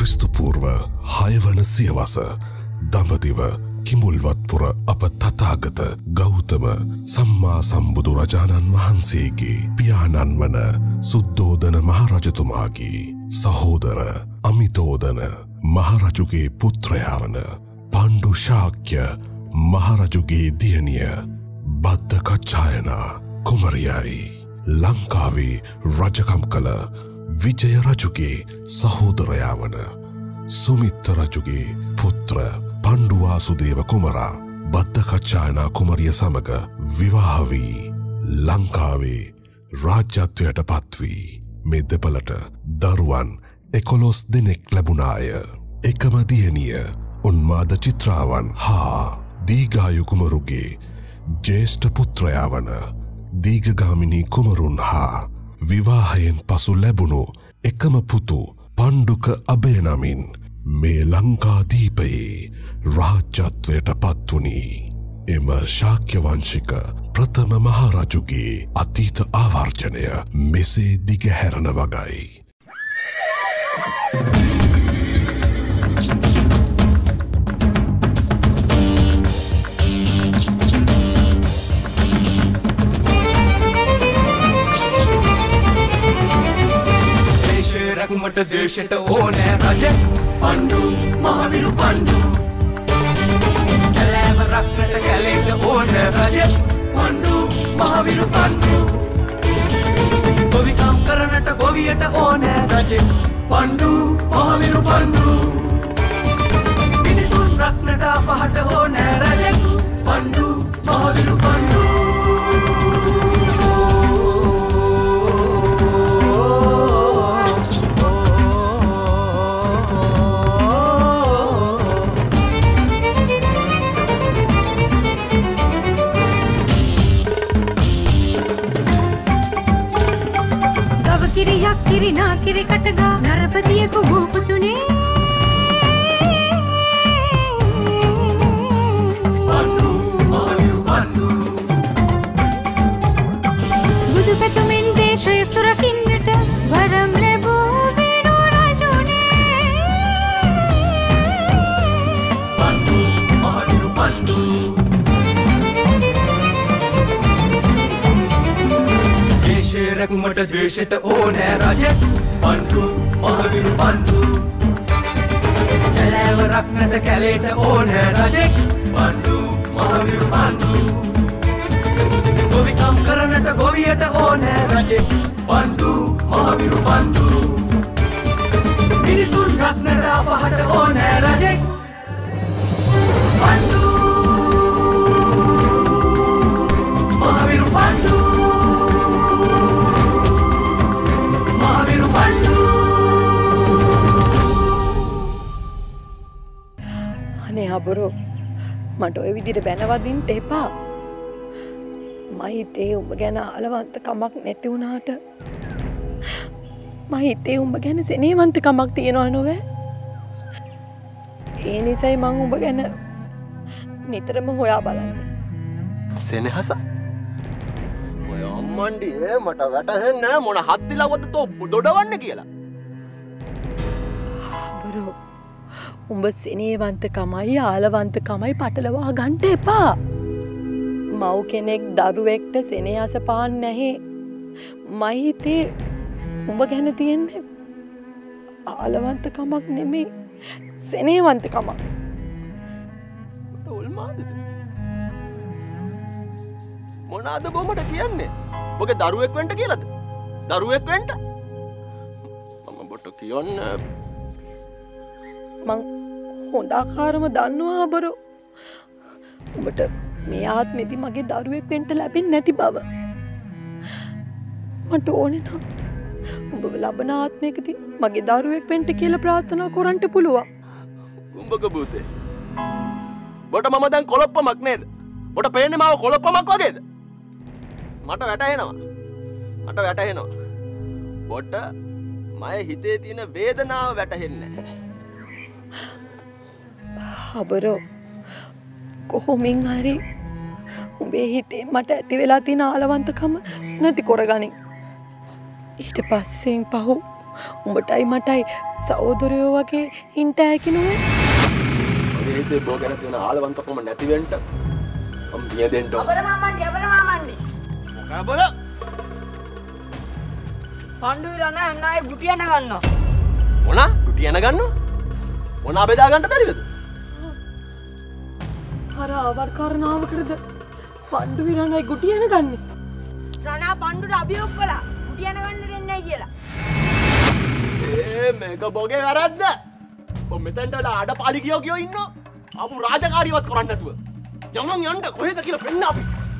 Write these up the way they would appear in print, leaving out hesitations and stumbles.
ක්‍රිස්තු පූර්ව 6 වන සියවස දඹදිව කිඹුල්වත්පුර අප තථාගත ගෞතම සම්මා සම්බුදුරජාණන් වහන්සේගේ පියාණන් වන සුද්ධෝදන මහරජතුමාගේ සහෝදර අමිතෝදන මහරජුගේ පුත්‍රයා වන පණ්ඩු ශාක්‍ය මහරජුගේ දියණිය බද්දකච්ඡායනා කුමරියයි ලංකාවේ රජකම් කළ විජය රජුගේ සහෝදරයා වන සුමිත්ත රජුගේ පුත්‍ර පණ්ඩු වාසුදේව කුමරා බද්දකච්ඡායනා කුමරිය සමග විවාහ වී ලංකාවේ රාජ්‍යත්වයට පත්වී මේ දෙපළට දරුවන් 11 දෙනෙක් ලැබුණාය. එකම දියණිය උන්මාද චිත්‍රාවන් හා දීගායු කුමරුගේ ජේෂ්ඨ පුත්‍රයා වන දීඝගාමිනී කුමරුන් හා විවාහයෙන් පසු ලැබුණු එකම පුතු පණ්ඩුක අබේ නමින් මේ ලංකාදීපයේ රාජ්‍යත්වයට පත්වුණි. එම ශාක්‍ය වංශික ප්‍රථම මහරජුගේ අතීත ආවර්ජනය මෙසේ දිගහැරන වගයි. රකුමට දේශයට ඕනෑ රජ පණ්ඩු මහවිරු පණ්ඩු කැලෑව රක්නට කැලේට ඕනෑ රජ පණ්ඩු මහවිරු පණ්ඩු ගොවිකම් කරනට ගොවියට ඕනෑ රජ පණ්ඩු මහවිරු පණ්ඩු මිනිසුන් රක්නට අපහට ඕනෑ රජ පණ්ඩු මහවිරු පණ්ඩු කිරි නාකිරි කටගා නරපතියක වූපුතුනේ පණ්ඩු මහවිරු පණ්ඩු බුදු පැතුමෙන් දේශය සුරකින්නට වරම් ලැබූ වීරු රජුනේ පණ්ඩු මහවිරු පණ්ඩු දේශේ රැකුමට දේශයට ඕනෑ රජ පණ්ඩු මහවිරු පණ්ඩු කැලෑව රක්නට කැලේට ඕනෑ රජ පණ්ඩු මහවිරු පණ්ඩු ගොවිකම් කරනට ගොවියට ඕනෑ රජ පණ්ඩු මහවිරු පණ්ඩු මිනිසුන් රක්නට අපහට ඕනෑ රජ පණ්ඩු මහවිරු පණ්ඩු අනේ අබරෝ මට ඔය විදිහට බැනවදින්න එපා. මම හිතේ උඹ ගැන අලවන්ත කමක් නැති වුණාට මම හිතේ උඹ ගැන සෙනෙහවන්ත කමක් තියනවා නෝවේ. ඒ නිසයි මම උඹ ගැන නිතරම හොයා බලන්නේ. සෙනෙහස ඔය අම්මන්ඩි මට වැටහෙන්නේ මොන හත්තිලවද තෝ දොඩවන්නේ කියලා. අබරෝ උඹ සෙනෙහවන්තකමයි ආලවන්තකමයි පටලවා ගන්න එපා. මව් කෙනෙක් දරුවෙක්ට සෙනෙහස පාන්නේ නැහැ. මයිතේ උඹ ගැන තියෙන්නේ ආලවන්තකමක් නෙමෙයි සෙනෙහවන්තකමක්. ඔල්මාදද මොනවාද බොමට කියන්නේ? ඔගේ දරුවෙක් වෙන්න කියලාද? දරුවෙක් වෙන්න? මම බොට කියන්නේ මං හොඳ ආකාරම දන්නවා අබරෝ. උඹට මේ ආත්මෙදි මගේ දරුවෙක් වෙන්න ලැබෙන්නේ නැති බව. මට ඕනේ නම් උඹ ලබන ආත්මයකදී මගේ දරුවෙක් වෙන්න කියලා ප්‍රාර්ථනා කරන්න පුළුවන්. උඹක බූතේ. බොට මම දැන් කොලොප්පමක් නේද? බොට පේන්නේ මාව කොලොප්පමක් වගේද? මට වැටහෙනවා. බොට මගේ හිතේ තියෙන වේදනාව වැටහෙන්නේ නැහැ. අබරෝ කොහොමින් හරි උඹේ හිතේ මට ඇති වෙලා තියෙන ආලවන්තකම නැති කරගනින්. ඊට පස්සේ පහු උඹටයි මටයි සහෝදරයෝ වගේ හින්ට ඇකි නොවේ. ඔය හිතේ බෝ ගැන තියෙන ආලවන්තකම නැති වෙන්න මම බිය දෙන්න ඕන. අපර මාමන්ඩි. මොකද බල? පණ්ඩු ඉරණ අන්නයි ගුටි යන ගන්නවා. මොන? ගුටි යන ගන්නවා? මොන බෙදා ගන්න බැරිවද? අර ආවර්කාරණාවකටද පණ්ඩු විරණයි ගුටි යන ගන්නේ. රණා පණ්ඩුට අභියෝග කළා. ගුටි යන ගන්න දෙන්නේ නැහැ කියලා. මේක බෝගේ වැරද්ද. ඔය මෙතෙන්ට ආඩපාලි කියෝ ඉන්නවා. ආපු රාජකාරියවත් කරන්නේ නැතුව. යමන් යන්න කොහෙද කියලා පෙන්න අපි.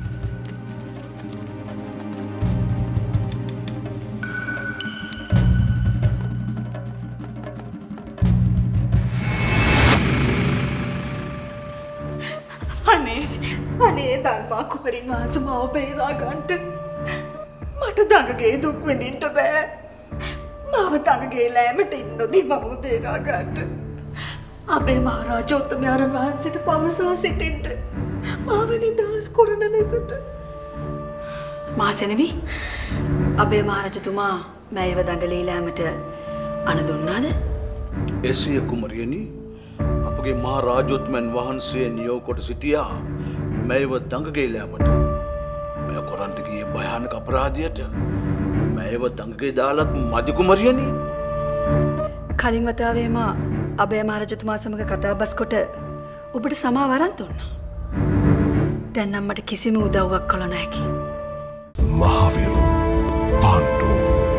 අනේ ධර්මා කුමරින් වහන්සේ මාව බේරා ගන්නට මට දඟගේ දුක් විඳින්න බෑ. මාව දඟගේ ලෑමට ඉන්නොදී මම බේරා ගන්නට අපේ මහරජෝත්තමයන් වහන්සේට පවසා සිටින්න මාව නිදහස් කරන ලෙසට. මාසෙනවි අපේ මහරජතුමා මෑයව දඟලේ ලෑමට අණ දුන්නාද? එසිය කුමරියනි, අපගේ මහරජෝත්තමයන් වහන්සේ නියෝග කොට සිටියා මෑයව දඟගේ ලෑමට. මම කරන්ට ගියේ භයානක අපරාධයට. මෑයව දඟගේ දාලත් මදි කුමරියනි. කලින් වතාවේම අබේ මහරජතුමා සමග කතා බස් කොට ඔබට සමාව වරන් දුන්නා. දැන් නම් මට කිසිම උදව්වක් කළ නොහැකි. මහවිරු පාණ්ඩු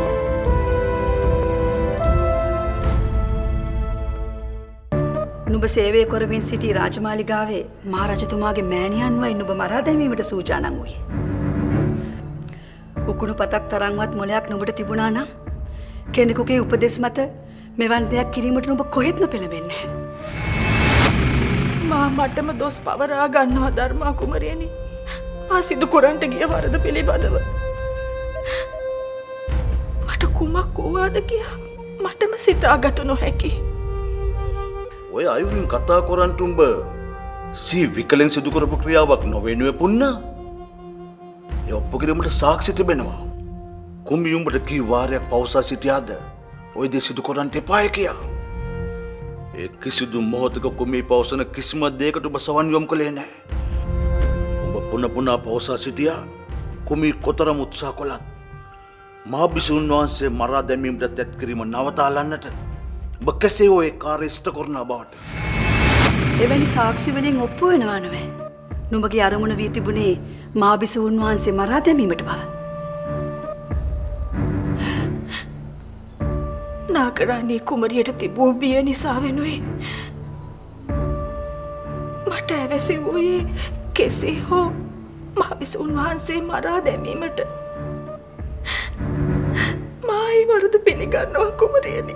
නුඹ සේවය කරමින් සිටි රාජමාලිගාවේ මහරජතුමාගේ මෑණියන්වයි නුඹ මරා දැමීමට සූදානම් වූයේ. උකුණු පතක් තරම්වත් මොලයක් නුඹට තිබුණා නම් කෙනෙකුගේ උපදෙස් මත මෙවන් දෙයක් කිරීමට නුඹ කොහෙත්ම පෙළඹෙන්නේ නැහැ. මටම දොස් පවරා ගන්නවා ධර්මා කුමරියනි. මා සිදු කරන්ට ගිය වරද පිළිබඳව මට කුමක් වුණාද කියා මටම සිතාගත නොහැකි. ඔය අයුරින් කතා කරන්ට උඹ සී විකලෙන් සිදු කරපු ක්‍රියාවක් නොවෙනුවේ පුන්නා. ඒ ඔප්පු කිරීමට සාක්ෂි තිබෙනවා. කුඹි උඹට කී වාරයක් පවසා සිටියාද ඔය දේ සිදු කරන්ට එපාය කියා. ඒ කිසිදු මොහොතක කුඹි පවසන කිසිම දෙයකට ඔබ සවන් යොමු කළේ නැහැ. උඹ පුන පවසා සිටියා කුඹි කොතරම් උත්සාහ කළත් මහ බිසෝන් වහන්සේ මරා දැමීමට තැත් කිරීම නවතාලන්නට ඔබ කෙසේ ඔය කාර්ය ඉෂ්ට කරන බවට. එවැනි සාක්ෂි වලින් ඔප්පු වෙනවා නෙවෙයි. නුඹගේ අරමුණ වී තිබුණේ මහ බිසෝන් වහන්සේ මරා දැමීමට බව. නාගරාණී කුමරියට තිබූ බිය නිසා වෙනුයි මට ඇවැසි වූයේ කෙසේ හෝ මහ බිසෝන් වහන්සේ මරා දැමීමට. මායි වරද පිළිගන්නවා කුමරියනි.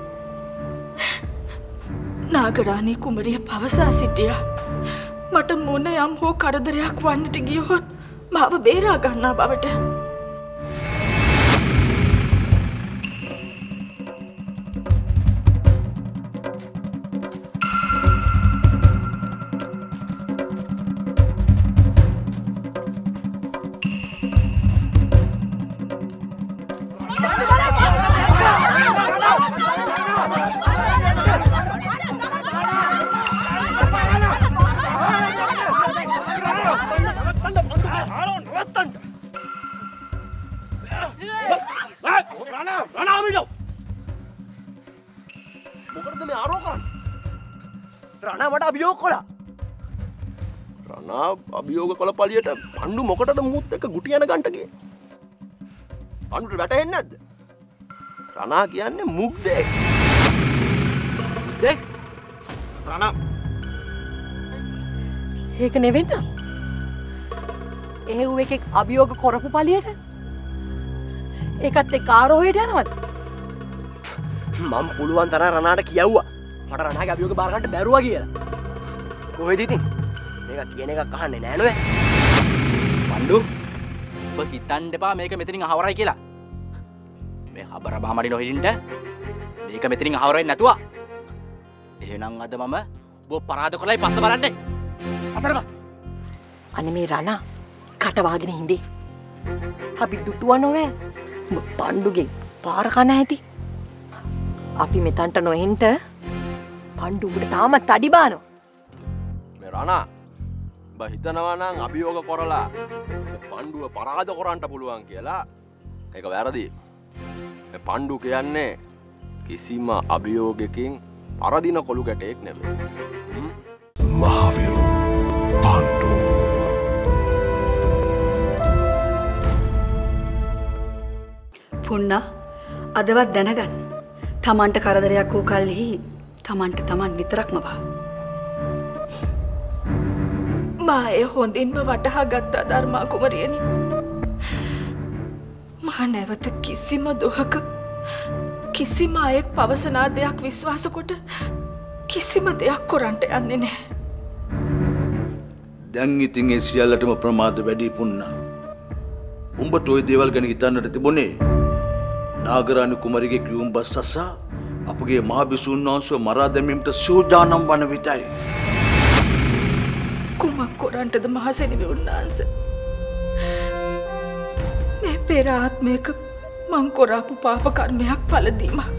නාගරාණී කුමරිය පවසා සිටියා මට මොන යම් හෝ කරදරයක් වන්නට ගියොත් මාව බේරා ගන්නා බවට. මොකටද මේ ආරෝ කරන්නේ? රණා මට අභියෝග කළා. රණා අභියෝග කළ පළියට පණ්ඩු මොකටද මුත් එක ගුටි යන ගන්ට ගියේ? පණ්ඩුට වැටහෙන්නේ නැද්ද? රණා කියන්නේ මුග්දෙක්. මුග්දෙක්? රණා ඒක නෙවෙන්න. එහෙව් එකෙක් අභියෝග කරපු පළියට ඒකත් එක්ක ආරෝහයට යනවද? මම පුළුවන් තරම් රණාට කියවුවා. මට රණාගේ අභියෝග බාර ගන්න බැරුවා කියලා. කොහෙද ඉතින්? මේක කියන එකක් අහන්නේ නෑ නෝ. පණ්ඩු ඔබ හිතන්න එපා මේක මෙතනින් අහවරයි කියලා. මේ හබර බහමඩි නොහිටින්න මේක මෙතනින් අහවරයි නැතුවා. එහෙනම් අද මම ඔබ පරාද කරලයි පස්ස බලන්නේ. අතරම අනේ මේ රණා කට වහගෙන හින්දේ. අපි දුටුවා නොවේ. පණ්ඩුගෙන් පාර කන හැටි. අපි මෙතන්ට නොහෙන්ට පණ්ඩු උඹට තාමත් අඩි බානවා. මේ රණා බ හිතනවා නම් අභියෝග කරලා පණ්ඩුව පරාද කරන්න පුළුවන් කියලා ඒක වැරදි. මේ පණ්ඩු කියන්නේ කිසිම අභියෝගයකින් පරදින කොළු ගැටයක් නෙවෙයි. මහවිරු පණ්ඩු පුන්නා අදවත් දැනගන්න. තමන්ට කරදරයක් වූ කල්හි තමන්ට තමන් විතරක්ම වා. මා ඒ හොඳින්ම වටහා ගත්තා ධර්මා කුමරියනි. මා නැවත කිසිම දුහක කිසිම අයෙක් පවසනා දෙයක් විශ්වාස කොට කිසිම දෙයක් කරන්නට යන්නේ නැහැ. දැන් ඉතින් ඒ සියල්ලටම ප්‍රමාද වැඩි පුන්නා. උඹට ওই දේවල් ගැන හිතන්නට තිබුණේ නාගරාණි කුමරිගේ ක්‍රියුම් බස් අසා අපගේ මහ බිසුන් වහන්සේ මරා දැමීමට සූදානම් වන විටයි. කුමක් කරන්නටද මහසෙනවි උන්වහන්සේ? මේ පෙර ආත්මයක මං කරපු පාප කර්මයක් පළදීමක්.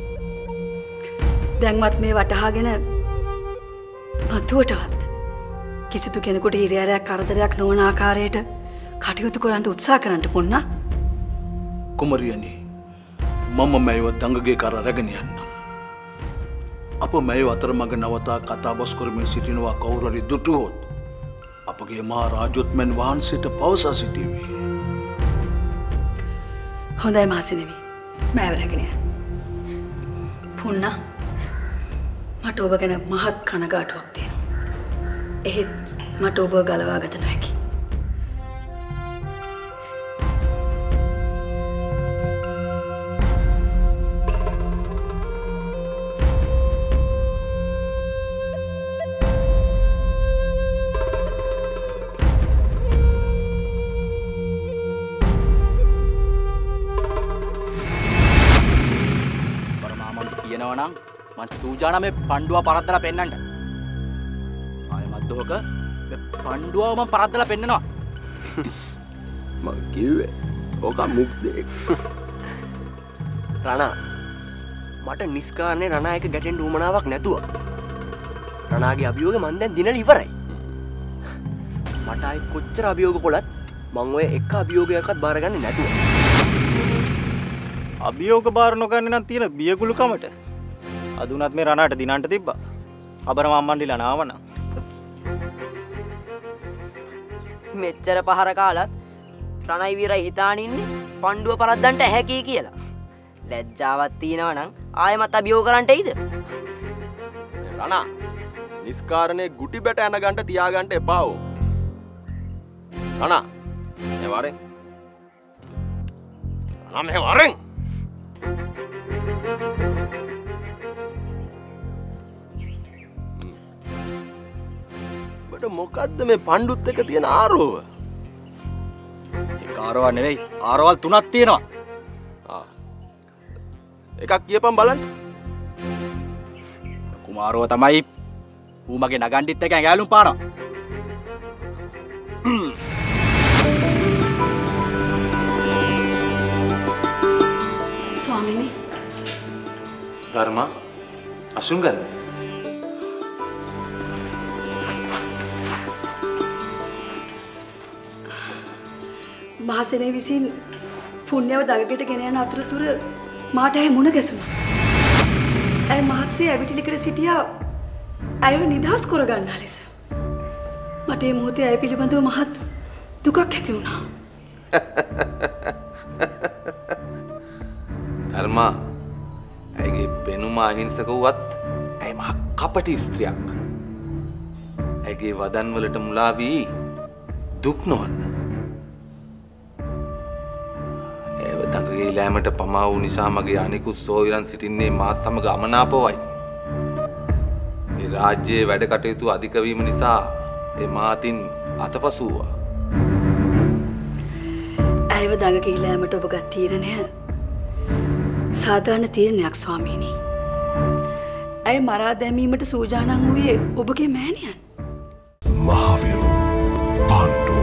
දැන්වත් මේ වටහාගෙන මතුවටවත් කිසිදු කෙනෙකුට හිරියාරයක් කරදරයක් නොවන ආකාරයට කටයුතු කරන්න උත්සාහ කරන්න පුන්නා. කුමරියනි මම මේව දඟගේ කර රැගෙන යන්නම්. අප මේව අතරමඟ නවතා කතාබස් කරමින් සිටිනවා කවුරු හරි දුටුවොත් අපගේ මහා රාජෝත්මයන් වහන්සේට පවසා සිටීවි. හොඳයි මහසෙනවි. මෑව රැගෙන යන්න. පුන්නා මට ඔබ ගැන මහත් කනගාටුවක් තියෙනවා. එහෙත් මට ඔබ ගලවා ගත නොහැකි. මං සූජානම් මේ පණ්ඩුව පරද්දලා පෙන්නන්න. ආයෙමත් දුවක මේ පණ්ඩුව මම පරද්දලා පෙන්නනවා. මං කිව්වේ ඕක මුක්දේ. රණා මට නිස්කාරනේ රණා එක ගැටෙන්න උවමනාවක් නැතුව. රණාගේ අභියෝගය මං දැන් දිනලා ඉවරයි. මට ආයෙ කොච්චර අභියෝග කළත් මං ඔය එක අභියෝගයක්වත් බාරගන්නේ නැතුව. අභියෝග බාර නොගන්න නම් තියෙන බියගුළු කමට අදුනත් මේ රණාට දිනන්ට තිබ්බා. අබර මම්මන්ඩිලා නාවන. මෙච්චර පහර කාලත් රණයි විරයි හිතාන ඉන්නේ පණ්ඩුව පරද්දන්ට හැකි කියලා. ලැජ්ජාවක් තියෙනවා නම් ආයෙමත් අභියෝග කරන්න එයිද? රණා නිස්කාරනේ ගුටි බැට ඇනගන්න තියාගන්න එපා ඕ. රණා මේ වරෙන්. රණා මේ වරෙන්. මොකද්ද මේ පණ්ඩුත් එක තියෙන ආරෝව? ඒක ආරෝව නෙවෙයි. ආරෝවල් තුනක් තියෙනවා. එකක් කියපන් බලන්න. කුමාරෝ තමයි ඌ මගේ නගණ්ඩිත් එක ඇඟෑලුම් පානවා. ස්වාමීනි. ධර්මා අසුංගන් මහසෙනේ විසින් පුණ්‍යව දගකට ගෙන යන අතරතුර මාට ඇය මුණ ගැසුණා. ඇය මහත්සේ ඇවිටිලි කර සිටියා ඇයව නිදහස් කරගන්නා ලෙස. මට මේ මොහොතේ ඇය පිළිබඳව මහත් දුකක් ඇති වුණා. ධර්මා ඇයගේ පෙනුම අහිංසක වුවත් ඇය මහ කපටි ස්ත්‍රියක්. ඇයගේ වදන් වලට මුලා වී දුක් නොවන්න. දඟගේ ලෑමට පමා වූ නිසා මගේ අනිකුත් සෝවිරන් සිටින්නේ මාත් සමග අමනාපවයි. මේ රාජ්‍යයේ වැඩ කටයුතු අධික වීම නිසා ඒ මාතින් අතපසු වූවා. ඇයව දඟගේ ලෑමට ඔබ ගත් තීරණය සාධාරණ තීරණයක් ස්වාමීනි. ඇය මරා දැමීමට සූදානම් වූයේ ඔබගේ මෑණියන්. මහවිරු පණ්ඩු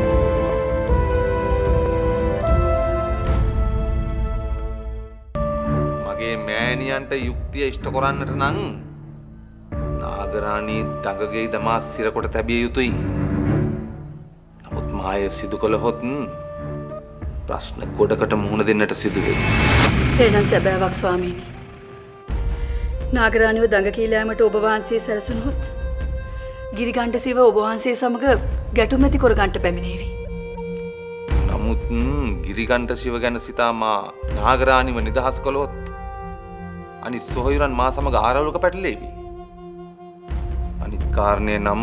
මගේ මෑණියන්ට යුක්තිය ඉෂ්ට කරන්නට නම් නාගරාණී දඟගේ දමා සිරකොට තැබිය යුතුයි. නමුත් මාය සිදු කළහොත් ප්‍රශ්න ගොඩකට මුහුණ දෙන්නට සිදු වෙයි. එහෙනම් සැබෑවක් ස්වාමීනි. නාගරාණිව දඟ කීලෑමට ඔබ වහන්සේ සැරසුණොත් ගිරිකණ්ඨ සිව ඔබ වහන්සේ සමග ගැටුම් ඇති කරගන්නට පැමිණේවි. නමුත් ගිරිකණ්ඨ සිව ගැන සිතා මා නාගරාණිව නිදහස් කළොත් අනිත් සොහොයුරන් මා සමග ආරවුලක පැටලෙවි. අනිත් කාරණය නම්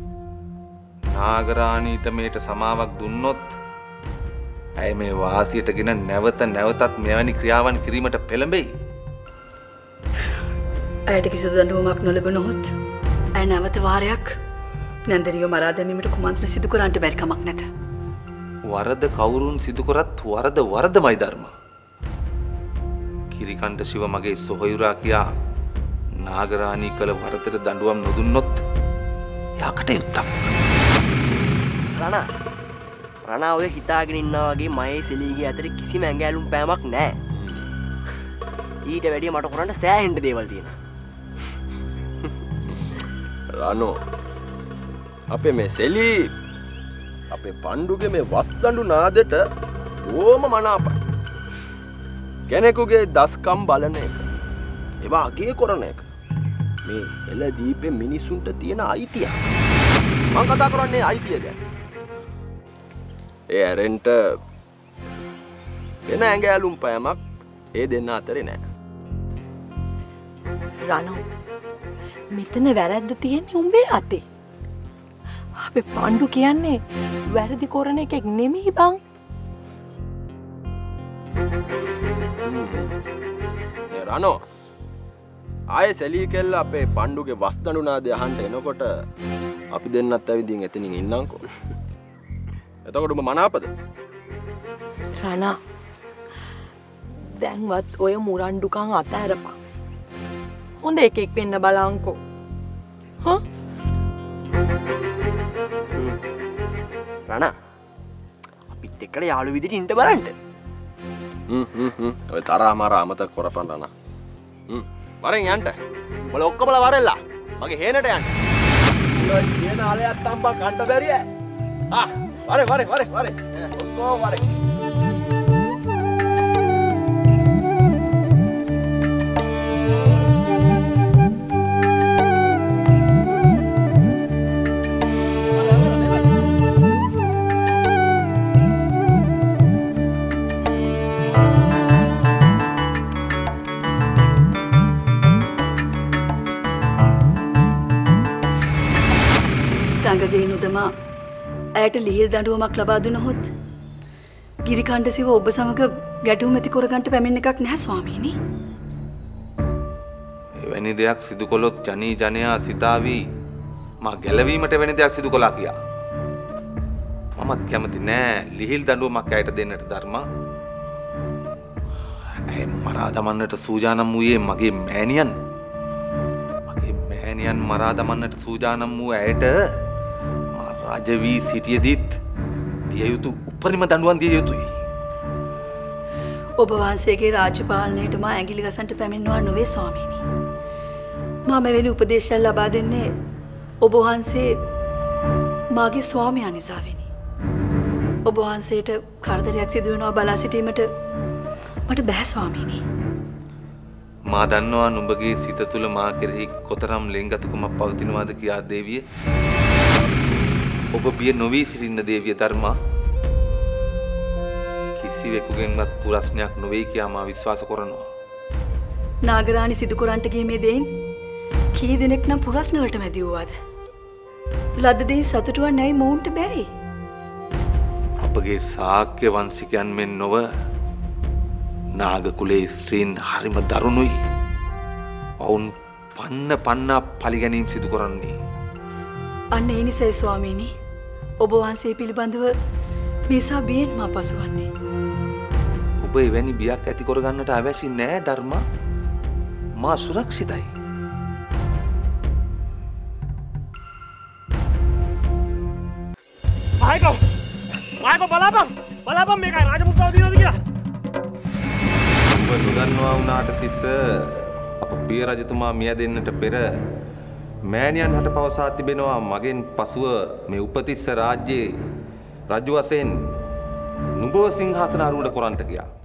නාගරාණීට මේට සමාවක් දුන්නොත් ඇය මේ වාසියටගෙන නැවත නැවතත් මෙවැනි ක්‍රියාවන් කිරීමට පෙළඹෙයි. ඇයට කිසිදු දඬුවමක් නොලැබුණොත් ඇය නැවත වාරයක් නන්දරියව මරා දැමීමට කුමන්ත්‍රණ සිදු කරන්නට බැරි කමක් නැත. වරද කවුරුන් සිදු කරත් වරද වරදමයි ධර්ම. ගිරිකණ්ඨ සිව මගේ සොහොයුරා කියා නාගරාණී කළ වරදට දඬුවම් නොදුන්නොත් යකට යුත්තක්. රණා ඔය හිතාගෙන ඉන්නා වගේ මයේ සෙලීගේ අතර කිසිම ඇඟැලුම් පෑමක් නැහැ. ඊට වැඩිය මට කරන්න සෑහෙන්න දේවල් තියෙනවා. රණෝ අපේ මේ සෙලී අපේ පණ්ඩුගේ මේ වස් දඬු නාදෙට ඕම මනාපයි. කෙනෙකුගේ දස්කම් බලන එක ඒවා අගේ කරන එක මේ එළ දීපේ මිනිසුන්ට තියෙන අයිතිය. මම කතා කරන්නේ අයිතිය ගැන. ඒ ඇරෙන්ට වෙන ඇඟෑලුම් පෑමක් ඒ දෙන්න අතරේ නෑ. රණෝ මෙතන වැරද්ද තියෙන්නේ උඹේ අතේ. අපේ පණ්ඩු කියන්නේ වැරදි කරන එකෙක් නෙමෙයි බං. රණෝ ආයේ සෙලී කෙල්ල අපේ පණ්ඩුගේ වස් දඬු නාදය අහන්න එනකොට අපි දෙන්නත් ඇවිදින් එතනින් ඉන්නම්කෝ. එතකොට ඔබ මනාපද? රණා දැන්වත් ඔය මුරණ්ඩුකම් අතහැරපන්. හොඳ එකෙක් වෙන්න බලංකෝ. හා? රණා අපිත් එක්කලා යාළු විදිහට ඉන්න බලන්න. ඔය තරහ මරා අමතක කරපන් රණා. වරෙන් යන්න. බල ඔක්කොමලා වරෙල්ලා. මගේ හේනට යන්න. ඔය කියන ආලයක් තම්බා කන්න බැරිය. වරේ. ඔක්කොම වරේ. දඟගේ නුදමා ඇයට ලිහිල් දඬුවමක් ලබා දුනහොත් ගිරිකණ්ඨ සිව ඔබ සමග ගැටුම් ඇති කරගන්නට පැමිණ එකක් නැහැ ස්වාමීනි. එවැනි දෙයක් සිදු කළොත් ජනී ජනයා සිතාවි මා ගැලවීමට එවැනි දෙයක් සිදු කළා කියා. මමත් කැමති නෑ ලිහිල් දඬුවමක් ඇයට දෙන්නට ධර්ම. ඇය මරා දමන්නට සූදානම් වූයේ මගේ මෑණියන්. මරා දමන්නට සූදානම් වූ ඇයට රජවී සිටියදීත් දිය යුතු උපරිම දඬුවම් දිය යුතුයි. ඔබ වහන්සේගේ රාජ්‍ය පාලනයට මා ඇඟිලි ගසන්නට පැමිණෙනවා නොවේ ස්වාමීනි. මා මෙවැනි උපදේශයක් ලබා දෙන්නේ ඔබ වහන්සේ මාගේ ස්වාමියා නිසා වෙනි. ඔබ වහන්සේට කරදරයක් සිදු වෙනවා බලා සිටීමට මට බෑ ස්වාමීනි. මා දන්නවා නුඹගේ සිත තුළ මා කෙරෙහි කොතරම් ලෙන්ගතුකමක් පවතිනවාද කියා දේවිය. ඔබ බිය නොවී සිටින්න දේවිය ධර්මා. කිසිවෙකුගෙන්වත් පුරස්නයක් නොවේ කියා මා විශ්වාස කරනවා. නාගරාණි සිදු කරන්නට ගිය මේ දෙයින් කී දෙනෙක් නම් පුරස්න වලට මැදි වූවාද? ලද්ද දෙයින් සතුටු වන්නේ නැයි මොවුන්ට බැරි. අපගේ ශාක්‍ය වංශිකයන් මෙන් නොව නාග කුලේ ස්ත්‍රීන් හරිම දරුණුයි. ඔවුන් පන්නා පලිගැනීම් සිදු කරන්නේ. අන්න ඒ නිසයි ස්වාමීනි ඔබ වහන්සේ පිළිබඳව මේසා බියෙන් මා පසුවන්නේ. ඔබ එවැනි බියක් ඇති කරගන්නට අවැසි නෑ ධර්මා. මා සුරක්ෂිතයි. මායකෝ බලාපන් මේකයි රාජමුද්‍රාව දිනවද කියලා. නොදන්නවා වුණාට තිස්ස අප පිය රජතුමා මිය දෙන්නට පෙර මෑණියන් හට පවසා තිබෙනවා මගෙන් පසුව මේ උපතිස්ස රාජ්‍යයේ රජු වශයෙන් නුඹව සිංහාසන ආරූඪ කරන්නට කියා.